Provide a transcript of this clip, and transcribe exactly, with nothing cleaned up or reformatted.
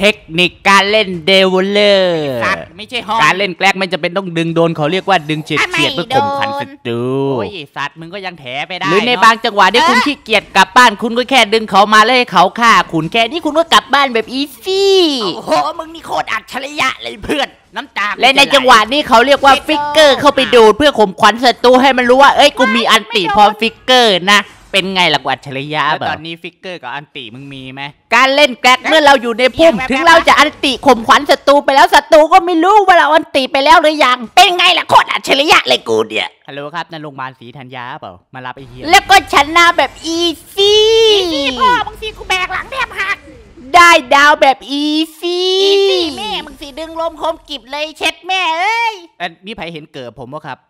เทคนิคการเล่นเดวลเลอร์ไม่ใช่ห้องการเล่นแกล้งไม่จำเป็นต้องดึงโดนเขาเรียกว่าดึงเฉียดเฉียดเพื่อข่มขันศัตรูโอ้ยสัตว์มึงก็ยังแถไปได้หรือในบางจังหวะที่คุณขี้เกียจกลับบ้านคุณก็แค่ดึงเขามาแล้วให้เขาฆ่าคุณแค่นี้คุณก็กลับบ้านแบบอีซี่โอ้โหมึงนี่โคตรอัจฉริยะเลยเพื่อนน้ำตาและในจังหวะนี้เขาเรียกว่าฟิกเกอร์เข้าไปดูดเพื่อข่มขวัญศัตรูให้มันรู้ว่าเอ้ยกูมีอันติพร้อมฟิกเกอร์นะเป็นไงล่ะกว่าอัจฉริยะแบบตอนนี้ฟิกเกอร์กับอันติมึงมีไหมการเล่นแกล้งเมื่อเราอยู่ในพุ่มถึงเราจะอันติข่มขวัญศัตรูไปแล้วศัตรูก็ไม่รู้ว่าเราอันติไปแล้วหรือยังเป็นไงล่ะโคตรอัจฉริยะเลยกูเนี่ยฮัลโหลครับนั่นโรงพยาบาลศรีธัญญาเปล่ามารับไอ้เหี้ยแล้วก็ชนะแบบอีซี่อีซี่พ่อมึงสิกูแบกหลังแทบหักได้ดาวแบบอีซี่อีซี่แม่มึงสิดึงลมคมกิบเลยเช็ดแม่เอ้ยอันมีใครเห็นเกิดผมบ่ครับ